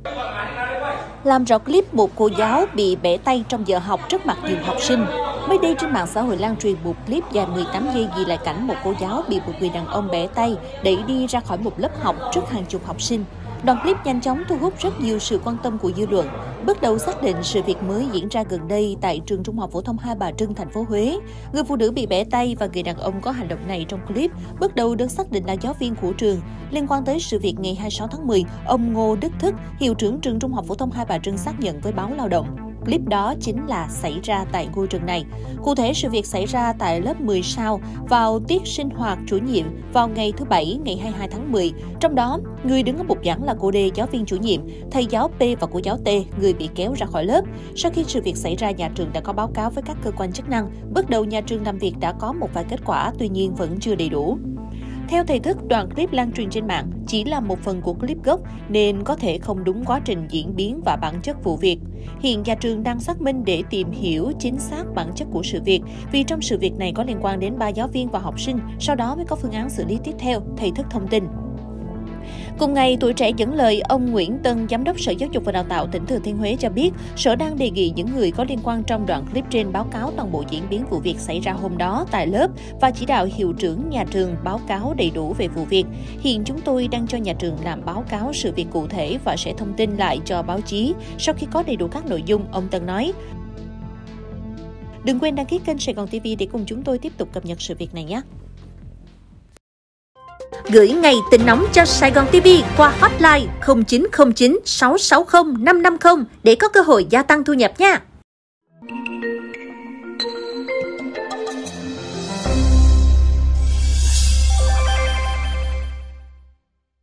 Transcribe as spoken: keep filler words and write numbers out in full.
Làm rõ clip một cô giáo bị bẻ tay trong giờ học trước mặt nhiều học sinh. Mới đây trên mạng xã hội lan truyền một clip dài mười tám giây ghi lại cảnh một cô giáo bị một người đàn ông bẻ tay đẩy đi ra khỏi một lớp học trước hàng chục học sinh. Đoạn clip nhanh chóng thu hút rất nhiều sự quan tâm của dư luận. Bước đầu xác định sự việc mới diễn ra gần đây tại trường Trung học phổ thông Hai Bà Trưng, thành phố Huế. Người phụ nữ bị bẻ tay và người đàn ông có hành động này trong clip bước đầu được xác định là giáo viên của trường. Liên quan tới sự việc ngày hai mươi sáu tháng mười, ông Ngô Đức Thức, hiệu trưởng trường Trung học phổ thông Hai Bà Trưng xác nhận với báo Lao động. Clip đó chính là xảy ra tại ngôi trường này. Cụ thể, sự việc xảy ra tại lớp mười sao vào tiết sinh hoạt chủ nhiệm vào ngày thứ Bảy, ngày hai mươi hai tháng mười. Trong đó, người đứng ở bục giảng là cô D, giáo viên chủ nhiệm, thầy giáo P và cô giáo T, người bị kéo ra khỏi lớp. Sau khi sự việc xảy ra, nhà trường đã có báo cáo với các cơ quan chức năng. Bước đầu, nhà trường làm việc đã có một vài kết quả, tuy nhiên vẫn chưa đầy đủ. Theo thầy Thức, đoạn clip lan truyền trên mạng chỉ là một phần của clip gốc nên có thể không đúng quá trình diễn biến và bản chất vụ việc. Hiện nhà trường đang xác minh để tìm hiểu chính xác bản chất của sự việc, vì trong sự việc này có liên quan đến ba giáo viên và học sinh, sau đó mới có phương án xử lý tiếp theo, thầy Thức thông tin. Cùng ngày, Tuổi Trẻ dẫn lời ông Nguyễn Tân, Giám đốc Sở Giáo dục và Đào tạo tỉnh Thừa Thiên Huế cho biết, Sở đang đề nghị những người có liên quan trong đoạn clip trên báo cáo toàn bộ diễn biến vụ việc xảy ra hôm đó tại lớp và chỉ đạo hiệu trưởng nhà trường báo cáo đầy đủ về vụ việc. Hiện chúng tôi đang cho nhà trường làm báo cáo sự việc cụ thể và sẽ thông tin lại cho báo chí sau khi có đầy đủ các nội dung, ông Tân nói. Đừng quên đăng ký kênh Sài Gòn ti vi để cùng chúng tôi tiếp tục cập nhật sự việc này nhé! Gửi ngày tin nóng cho Sài Gòn ti vi qua hotline không chín không chín sáu sáu không năm năm không để có cơ hội gia tăng thu nhập nha!